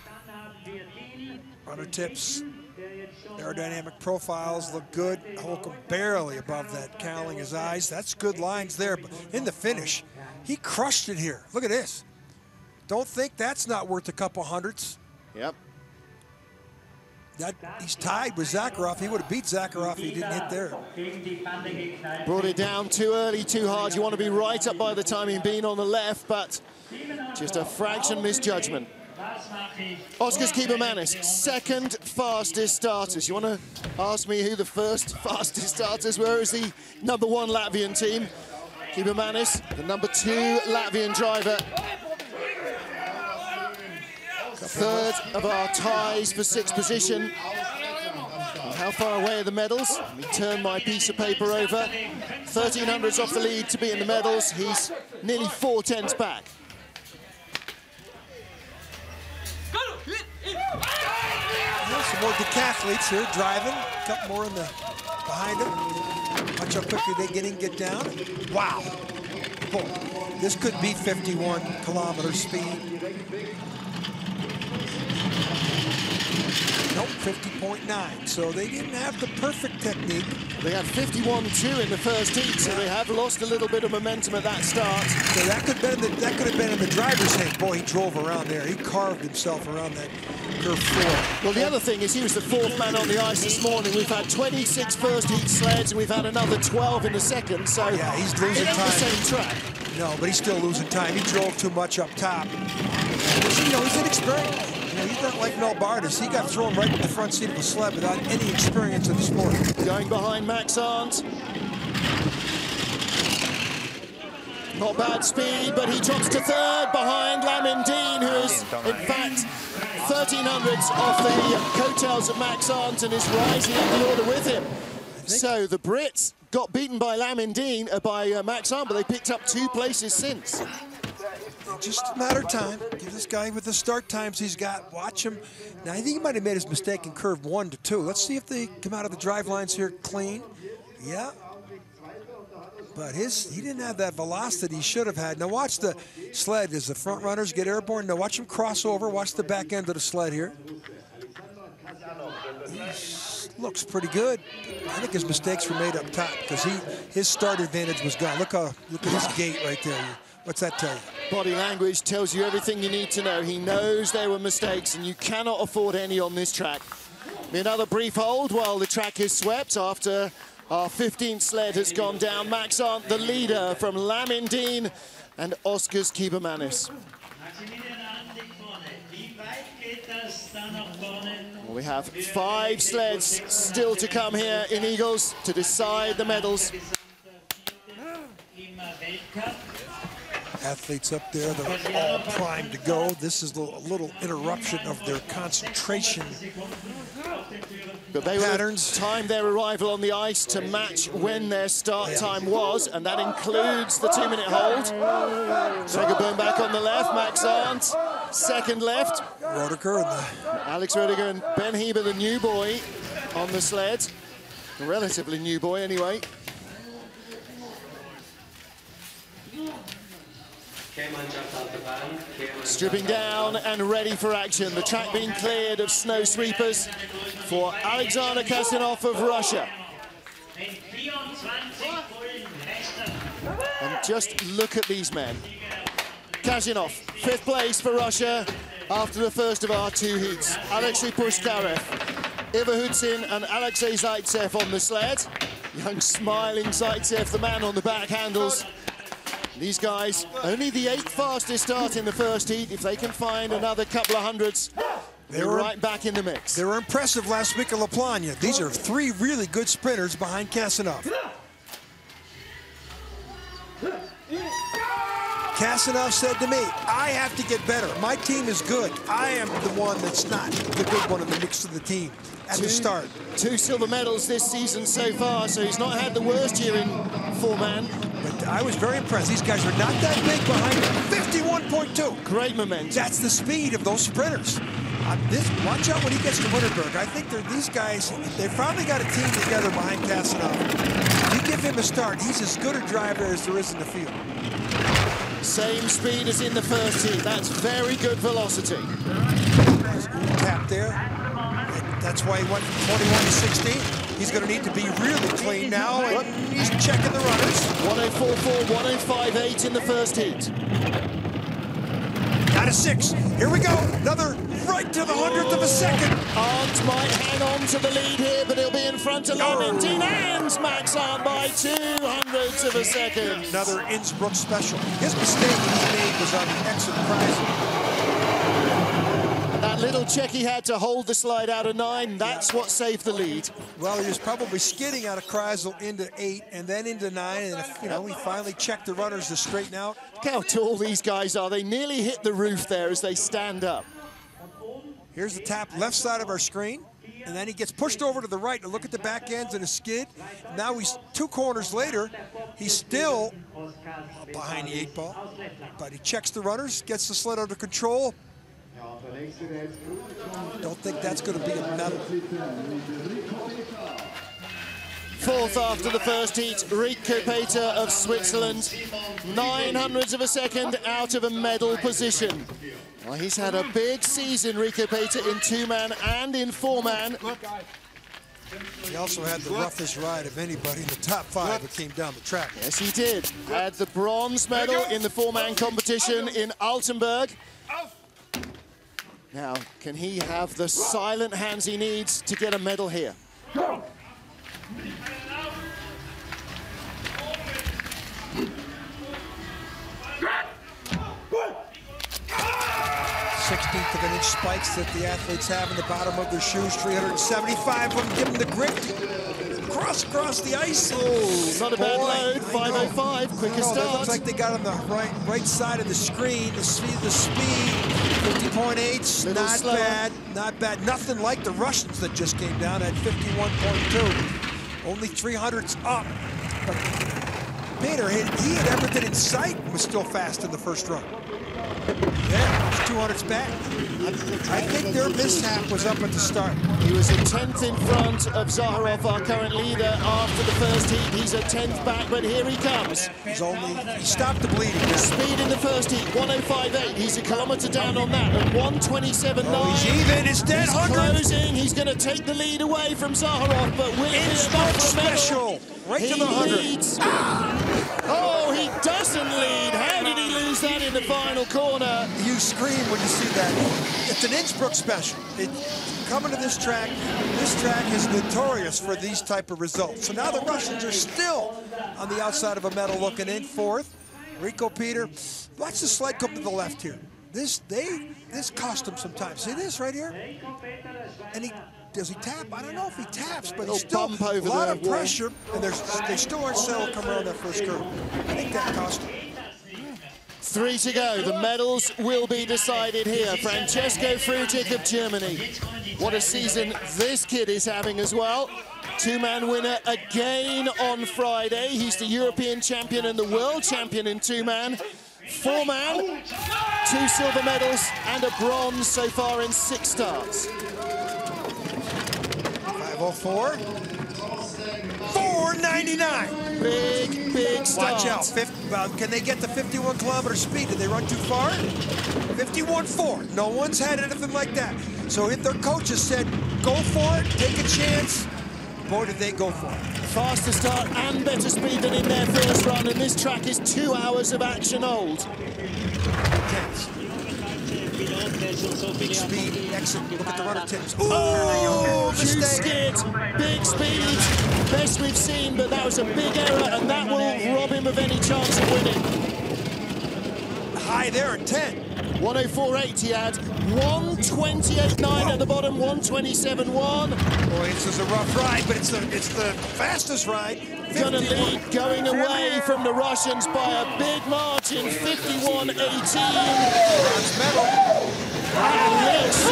Runner tips. Aerodynamic profiles look good. Holcomb barely above that, cowling his eyes. That's good lines there, but in the finish, he crushed it here. Look at this. Don't think that's not worth a couple hundreds. Yep. That, he's tied with Zakharov. He would have beat Zakharov if he didn't hit there. Brought it down too early, too hard. You want to be right up by the time he'd been on the left, but just a fraction misjudgment. Oskar Kibermanis, second fastest starters. You want to ask me who the first fastest starters were as the number one Latvian team? Kibermanis, the number two Latvian driver. Third of our ties for sixth position. And how far away are the medals? Let me turn my piece of paper over. thirteen hundreds off the lead to be in the medals. He's nearly four tenths back. Yeah, some more decathletes here driving. A couple more in the behind them. Watch how quickly they get in, get down. Wow. Boy, this could be fifty-one kilometer speed. Nope, fifty point nine. So they didn't have the perfect technique. They had fifty-one two in the first heat, so they have lost a little bit of momentum at that start. So that could have been, the, that could have been in the driver's hand. Boy, he drove around there. He carved himself around that curve four. Well, the other thing is he was the fourth man on the ice this morning. We've had twenty-six first heat sleds, and we've had another twelve in the second. So yeah, he's losing it ain't time. the same track. No, but he's still losing time. He drove too much up top. You know, he's inexperienced. You know, he's not like Mel Bardis. He got thrown right in the front seat of a sled without any experience in the sport. Going behind Max Arndt. Not bad speed, but he drops to third behind Lamindine, who is, in fact, thirteen hundredths off the coattails of Max Arndt and is rising up the order with him. So the Brits got beaten by Lamindine, uh, by uh, Max Arndt, but they picked up two places since. Just a matter of time. Give this guy with the start times he's got. Watch him. Now, I think he might have made his mistake in curve one to two. Let's see if they come out of the drive lines here clean. Yeah. But his, he didn't have that velocity he should have had. Now watch the sled as the front runners get airborne. Now watch him cross over. Watch the back end of the sled here. He looks pretty good. I think his mistakes were made up top because he his start advantage was gone. Look how look at his gait right there. What's that tell you? Body language tells you everything you need to know. He knows there were mistakes, and you cannot afford any on this track. Another brief hold while the track is swept after our fifteenth sled has gone down. Max Arndt, the leader from Lamindine, and Oskar Kibermanis. Well, we have five sleds still to come here in Igls to decide the medals. Athletes up there, they're all primed to go. This is a little interruption of their concentration But they patterns. will time their arrival on the ice to match when their start Yeah. time was, and that includes the two-minute hold. Segerburn back on the left, Max Arndt, second left. Roediger and the Alex Roediger and Ben Heber, the new boy, on the sled. A relatively new boy, anyway. Stripping down and ready for action. The track being cleared of snow sweepers for Alexander Kasyanov of Russia. And just look at these men. Kasyanov, fifth place for Russia after the first of our two heats. Alexei Pushkarev, Iva Hudsin and Alexei Zaitsev on the sled. Young smiling Zaitsev, the man on the back handles. These guys, only the eighth fastest start in the first heat. If they can find another couple of hundreds, They they're were- right back in the mix. They were impressive last week at La Plagne. These are three really good sprinters behind Kasyanov. Kasyanov said to me, I have to get better. My team is good. I am the one that's not the good one in the mix of the team at the start. Two silver medals this season so far, so he's not had the worst year in four-man. But I was very impressed. These guys are not that big behind him. fifty-one point two. Great momentum. That's the speed of those sprinters. Uh, this, watch out when he gets to Winterberg. I think they're, these guys, they finally got a team together behind Kasyanov. You give him a start, he's as good a driver as there is in the field. Same speed as in the first heat. That's very good velocity. Tap there. And that's why he went from twenty-one to sixteen. He's going to need to be really clean now, and he's checking the runners. one oh four point four, one oh five point eight in the first heat. Got a six. Here we go. Another right to the hundredth of a second. Arndt might hang on to the lead here, but he'll be in front of Laurentine and Max Arndt by two hundredths of a second. Another Innsbruck special. His mistake he made was on the exit prize. That little check he had to hold the slide out of nine, that's what saved the lead. Well, he was probably skidding out of Kreisel into eight and then into nine, and if, you know, he finally checked the runners to straighten out. Look how tall these guys are. They nearly hit the roof there as they stand up. Here's the tap left side of our screen, and then he gets pushed over to the right to look at the back ends and a skid. Now he's two corners later. He's still behind the eight ball, but he checks the runners, gets the sled under control. Don't think that's going to be a medal. Fourth after the first heat, Rico Peter of Switzerland. Nine hundredths of a second out of a medal position. Well, he's had a big season, Rico Peter, in two-man and in four-man. He also had the roughest ride of anybody in the top five that came down the track. Yes, he did. Had the bronze medal in the four-man competition in Altenburg. Now, can he have the silent hands he needs to get a medal here? sixteenth of an inch spikes that the athletes have in the bottom of their shoes. three hundred seventy-five of them give them the grip to cross across the ice. Oh, not a bad Boy, load. five oh five, quickest no, that start. looks like they got on the right right side of the screen. The speed, the speed, fifty point eight, Little not slower. bad, not bad. Nothing like the Russians that just came down at fifty-one point two. Only three hundredths up. But Peter, he, he had everything in sight, was still fast in the first run. Yeah, it's two hundredths back. I think their mishap was up at the start. He was a tenth in front of Zaharov, our current leader, after the first heat. He's a tenth back, but here he comes. He's only, he stopped the bleeding. Speed in the first heat, one oh five point eight. He's a kilometre down on that at one twenty-seven point nine. Oh, he's even, it's dead He's hundred. closing. He's going to take the lead away from Zaharov, but will it be Innsbruck enough for a medal? special, right He to the hundred. leads. Oh, he doesn't lead. How did he lose that in the final corner? You scream when you see that. It's an Innsbruck special. It, coming to this track, this track is notorious for these type of results. So now the Russians are still on the outside of a medal looking in. Fourth, Rico Peter. Watch the sled come to the left here. This they this cost him some time. See this right here? And he does he tap? I don't know if he taps, but he's still bump over a lot the of wall. pressure, and there's they still aren't settled come around that first curve. I think that cost him. Three to go. The medals will be decided here. Francesco Friedrich of Germany. What a season this kid is having as well. Two-man winner again on Friday. He's the European champion and the world champion in two-man. Four-man, two silver medals and a bronze so far in six starts. five oh four. four ninety-nine. Big, big start. Watch out. Fifth, uh, can they get to fifty-one kilometer speed? Did they run too far? fifty-one four. No one's had anything like that. So if their coaches said, go for it, take a chance, boy, did they go for it. Faster start and better speed than in their first run, and this track is two hours of action old. Intense. Big speed, exit, look at the runner tips. Ooh, Oh, huge mistake. skid, big speed. Best we've seen, but that was a big error, and that will rob him of any chance of winning. High there at ten. one oh four point eight he had, one twenty-eight point nine at the bottom, one twenty-seven point one. Boy, this is a rough ride, but it's the it's the fastest ride. Gonna lead, going away from the Russians by a big margin, fifty-one eighteen. Bronze medal. At least.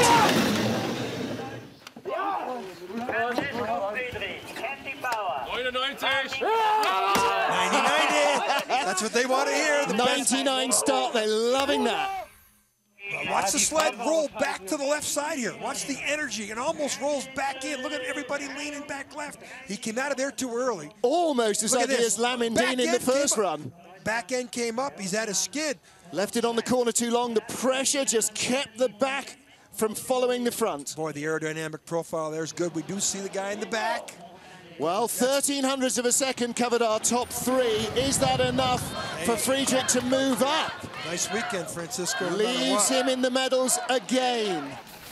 ninety-nine. That's what they want to hear. The ninety-nine start, they're loving that. best. Watch the sled roll back to the left side here. Watch the energy. It almost rolls back in. Look at everybody leaning back left. He came out of there too early. Almost as Look at ugly this. as Lamindine Back in the end first came up. run. Back end came up. He's at a skid. Left it on the corner too long. The pressure just kept the back from following the front. Boy, the aerodynamic profile there is good. We do see the guy in the back. Well, thirteen hundredths of a second covered our top three. Is that enough for Friedrich to move up? Nice weekend, Francisco. no matter Leaves what. him in the medals again.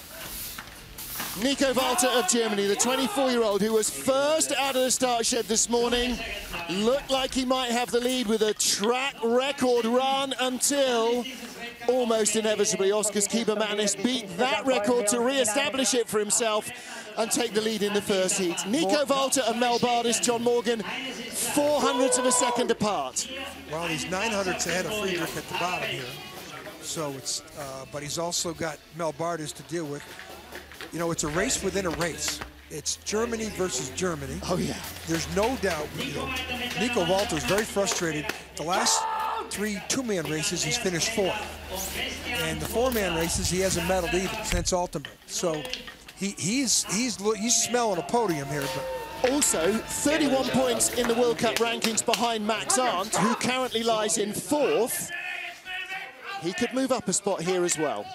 Nico Walter of Germany, the twenty-four-year-old who was first out of the start shed this morning, looked like he might have the lead with a track record run until almost inevitably Oskars Kiebermanis beat that record to re-establish it for himself and take the lead in the first heat. Nico Walter and Mel Bardis, John Morgan, four hundredths of a second apart. Well, he's nine hundredths ahead of Friedrich at the bottom here. So it's, uh, but he's also got Mel Bardis to deal with. You know, it's a race within a race. It's Germany versus Germany. Oh, yeah. There's no doubt. You know, Nico Walter's very frustrated. The last three two-man races, he's finished fourth. And the four-man races, he hasn't medaled either since ultimate. So he, he's, he's, he's smelling a podium here. But Also, thirty-one points in the World Cup rankings behind Max Arndt, who currently lies in fourth. He could move up a spot here as well.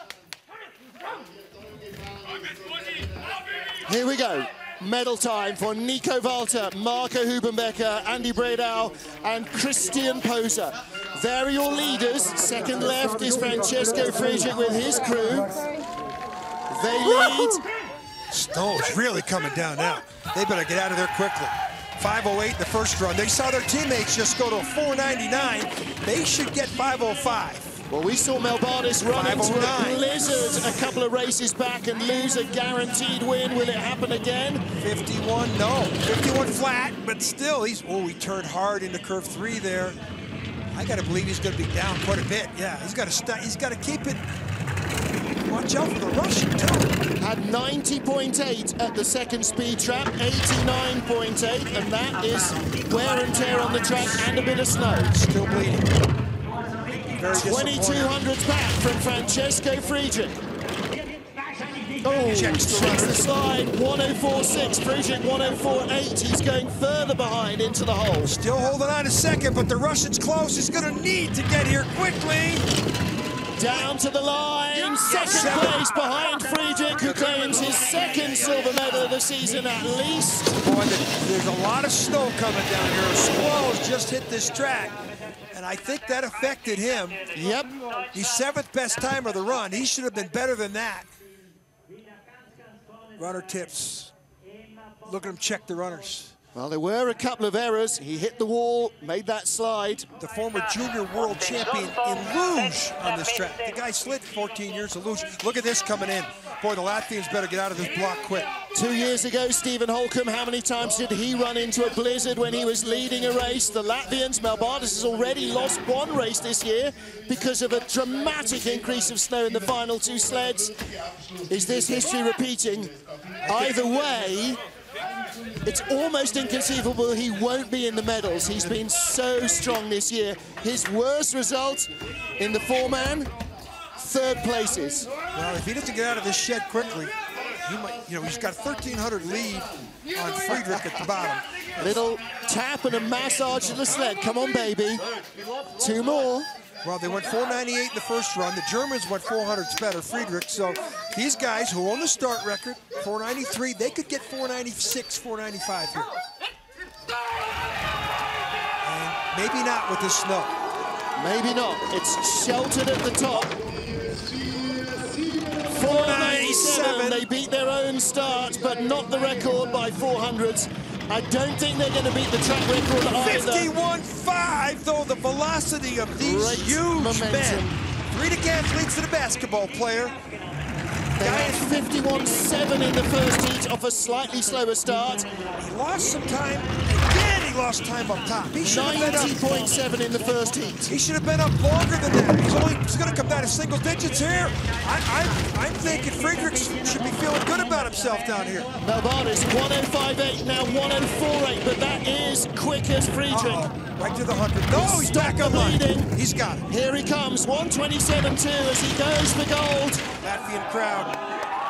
Here we go. Medal time for Nico Walter, Marco Hubenbecker, Andy Bredau, and Christian Poser. There are your leaders. Second left is Francesco Friedrich with his crew. They lead. Stone's really coming down now. They better get out of there quickly. five oh eight in the first run. They saw their teammates just go to a four ninety-nine. They should get five oh five. Well, we saw Mel Bardis run into a blizzard a couple of races back and lose a guaranteed win. Will it happen again? fifty-one, no. fifty-one flat, but still, he's, oh, he turned hard into curve three there. I got to believe he's going to be down quite a bit. Yeah, he's got to stop. He's got to keep it. Watch out for the Russian, too. Had ninety point eight at the second speed trap, eighty-nine point eight, and that is wear and tear on the track and a bit of snow. Still bleeding. twenty-two hundredths back from Francesco Friedrich. Oh, Checks the checks the runners. slide, one oh four point six, Friedrich one oh four point eight. He's going further behind into the hole. Still holding on a second, but the Russian's close. He's going to need to get here quickly. Down to the line, second Seven. place behind Friedrich, who claims his second silver medal of the season at least. Boy, there's a lot of snow coming down here. Squalls just hit this track, and I think that affected him. Yep. He's seventh best time of the run. He should have been better than that. Runner tips. Look at him check the runners. Well, there were a couple of errors. He hit the wall, made that slide. The former junior world champion in luge on this track. The guy slid fourteen years of luge. Look at this coming in. Boy, the Latvians better get out of this block quick. Two years ago, Stephen Holcomb, how many times did he run into a blizzard when he was leading a race? The Latvians, Melbardis has already lost one race this year because of a dramatic increase of snow in the final two sleds. Is this history repeating? Either way, it's almost inconceivable he won't be in the medals. He's been so strong this year. His worst result in the four-man, third places. Well, if he doesn't get out of this shed quickly, he might, you know, he's got thirteen hundred lead on Friedrich at the bottom. Little tap and a massage of the sled. Come on, baby. Two more. Well, they went four ninety-eight in the first run. The Germans went four hundreds better, Friedrich. So these guys who own the start record, four ninety-three, they could get four ninety-six, four ninety-five here. And maybe not with the snow. Maybe not. It's sheltered at the top. four ninety-seven. They beat their own start, but not the record by four hundreds. I don't think they're going to beat the track record either. fifty-one five, though, the velocity of these Great huge momentum. men. Three decathletes to the basketball player. They had fifty-one seven in the first heat off a slightly slower start. He lost some time. Again, he lost time up top. He should have been ninety point up. seven in the first heat. He should have been up longer than that. He's only he's going to come down to single digits here. I, I, I'm thinking Friedrich should be feeling good about himself down here. Melbardis one oh five eight, now one oh four eight, but that is quick as Friedrich. Uh-oh. Right to the hundred. No, he's, he's back up leading. He's got it. Here he comes, one twenty-seven two as he goes for gold. Latvian crowd.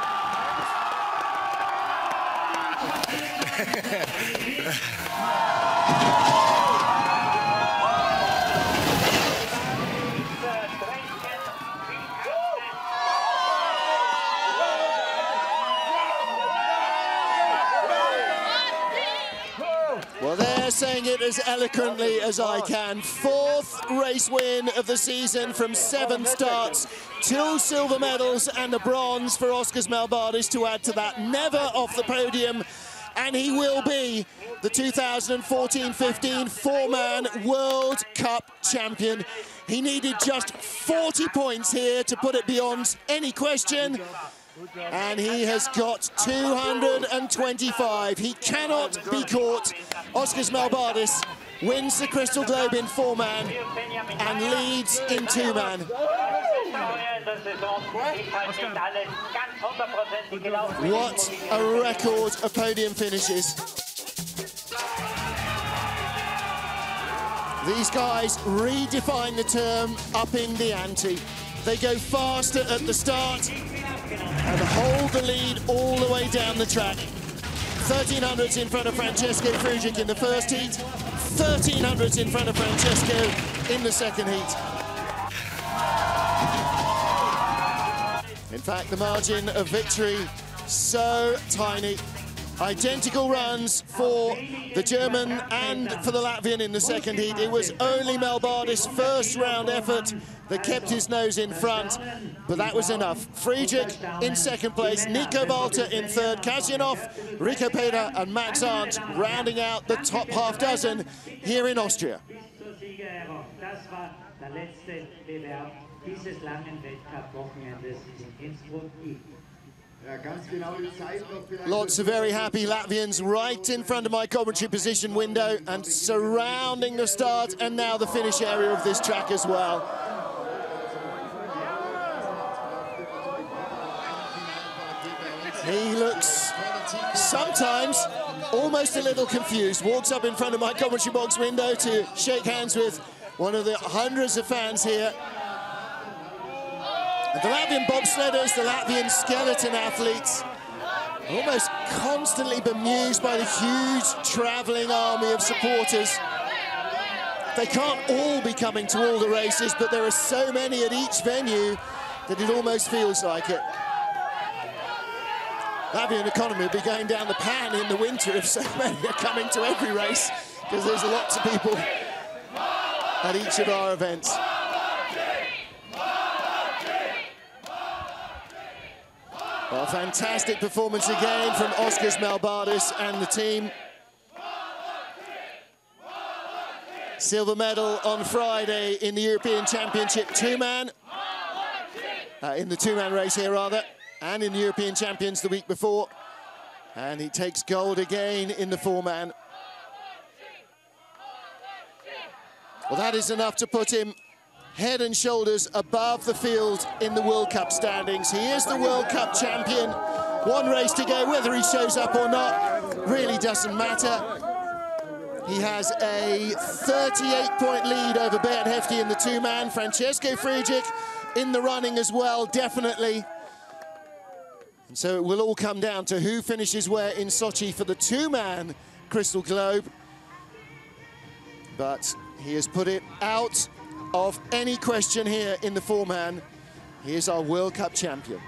Well, they're saying it as eloquently as I can. Fourth race win of the season from seven starts. Two silver medals and a bronze for Oskars Melbardis to add to that. Never off the podium, and he will be the two thousand fourteen fifteen four-man World Cup champion. He needed just forty points here to put it beyond any question. And he has got two hundred twenty-five. He cannot be caught. Oskars Melbardis wins the Crystal Globe in four-man and leads in two-man. What a record of podium finishes. These guys redefine the term upping the ante. They go faster at the start and hold the lead all the way down the track. thirteen hundreds in front of Francesco Friedrich in the first heat, thirteen hundreds in front of Francesco in the second heat. In fact, the margin of victory so tiny. Identical runs for the German and for the Latvian in the second heat. It was only Melbardis' first round effort that kept his nose in front, but that was enough. Friedrich in second place, Nico Walter in third, Kasjanov, Rico Peter and Max Arndt rounding out the top half dozen here in Austria. Lots of very happy Latvians right in front of my commentary position window and surrounding the start and now the finish area of this track as well. He looks sometimes almost a little confused, walks up in front of my commentary box window to shake hands with one of the hundreds of fans here. And the Latvian bobsledders, the Latvian skeleton athletes, almost constantly bemused by the huge travelling army of supporters. They can't all be coming to all the races, but there are so many at each venue that it almost feels like it. Latvian economy will be going down the pan in the winter if so many are coming to every race, because there's lots of people at each of our events. Well, fantastic performance again from Oskars Melbardis and the team. Silver medal on Friday in the European Championship two-man. Uh, in the two-man race here, rather. And in the European Champions the week before. And he takes gold again in the four-man. Well, that is enough to put him head and shoulders above the field in the World Cup standings. He is the World Cup champion. One race to go. Whether he shows up or not really doesn't matter. He has a thirty-eight point lead over Bert Hefty in the two-man. Francesco Friedrich in the running as well, definitely. And so it will all come down to who finishes where in Sochi for the two-man Crystal Globe. But he has put it out of any question here in the four-man. He is our World Cup champion.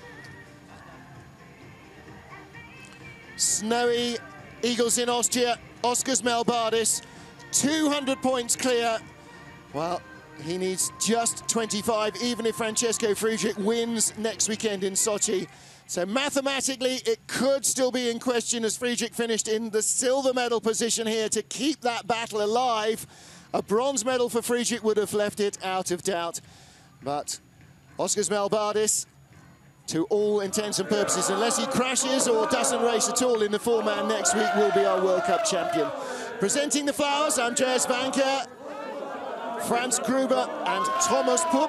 Snowy Igls in Austria. Oskars Melbardis, two hundred points clear. Well, he needs just twenty-five, even if Francesco Friedrich wins next weekend in Sochi. So mathematically, it could still be in question as Friedrich finished in the silver medal position here to keep that battle alive. A bronze medal for Friedrich would have left it out of doubt. But Oskars Melbardis, to all intents and purposes, unless he crashes or doesn't race at all in the four-man next week, will be our World Cup champion. Presenting the flowers, Andreas Vanker, Franz Gruber and Thomas Pupp.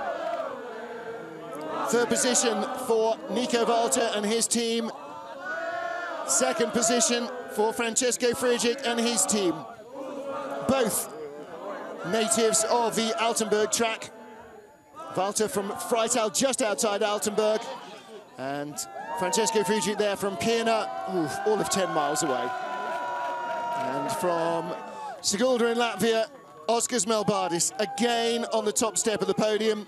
Third position for Nico Walter and his team. Second position for Francesco Friedrich and his team. Both natives of the Altenburg track. Walter from Freital, just outside Altenburg, and Francesco Friedrich there from Pirna, oof, all of ten miles away. And from Sigulda in Latvia, Oskars Melbardis, again on the top step of the podium.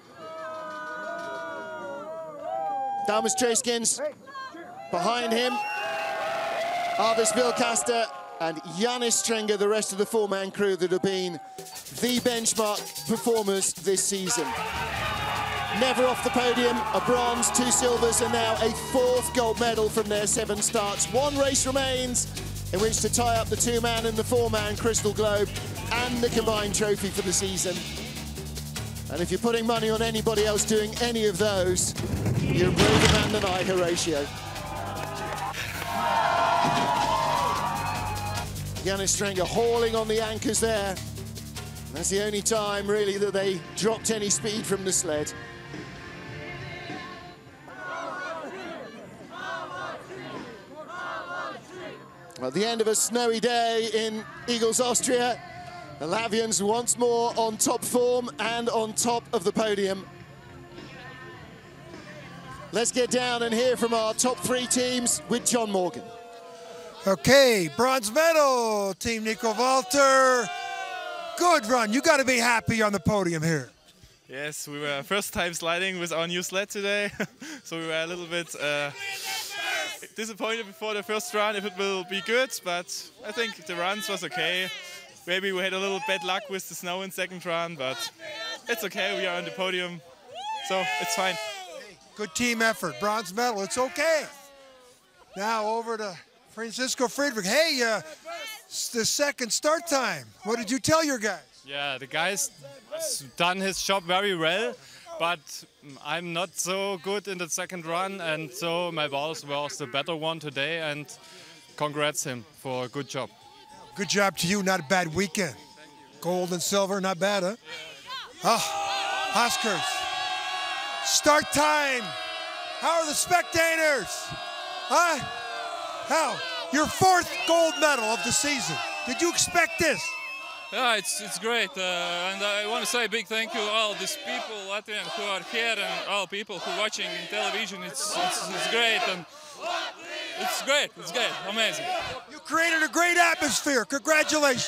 Damas Treskins behind him. Arvis Vilkaster and Janis Strenger, the rest of the four-man crew that have been the benchmark performers this season. Never off the podium, a bronze, two silvers, and now a fourth gold medal from their seven starts. One race remains in which to tie up the two-man and the four-man Crystal Globe and the combined trophy for the season. And if you're putting money on anybody else doing any of those, you're a braver man than I, Horatio. Janis Strenger hauling on the anchors there. That's the only time, really, that they dropped any speed from the sled. At the end of a snowy day in Igls, Austria, the Latvians once more on top form and on top of the podium. Let's get down and hear from our top three teams with John Morgan. Okay, bronze medal, Team Nico Walter. Good run. You got to be happy on the podium here. Yes, we were first time sliding with our new sled today, so we were a little bit uh, disappointed before the first run if it will be good, but I think the runs was okay. Maybe we had a little bad luck with the snow in second run, but it's okay. We are on the podium, so it's fine. Good team effort, bronze medal. It's okay. Now over to Francesco Friedrich. Hey, uh, the second start time. What did you tell your guys? Yeah, the guy's done his job very well, but I'm not so good in the second run, and so my balls was the better one today, and congrats him for a good job. Good job to you, not a bad weekend. Gold and silver, not bad, huh? Oh, Oscars. Start time. How are the spectators? Huh? How? Your fourth gold medal of the season. Did you expect this? Yeah, it's it's great, uh, and I want to say a big thank you to all these people, Latvians who are here, and all people who are watching in television. It's, it's it's great, and it's great. It's great, amazing. You created a great atmosphere. Congratulations.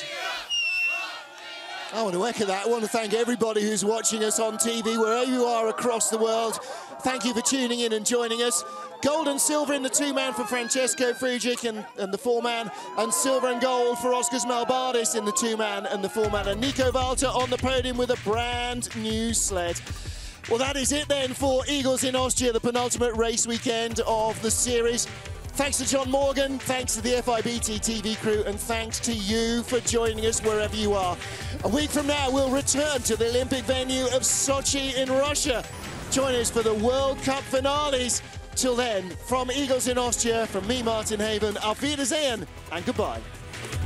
I want to echo that. I want to thank everybody who's watching us on T V, wherever you are across the world. Thank you for tuning in and joining us. Gold and silver in the two-man for Francesco Friedrich and, and the four-man, and silver and gold for Oskars Melbardis in the two-man and the four-man, and Nico Walter on the podium with a brand new sled. Well, that is it then for Igls in Austria, the penultimate race weekend of the series. Thanks to John Morgan, thanks to the F I B T T V crew, and thanks to you for joining us wherever you are. A week from now, we'll return to the Olympic venue of Sochi in Russia. Join us for the World Cup finales. Till then, from Igls in Austria, from me, Martin Haven, auf Wiedersehen and goodbye.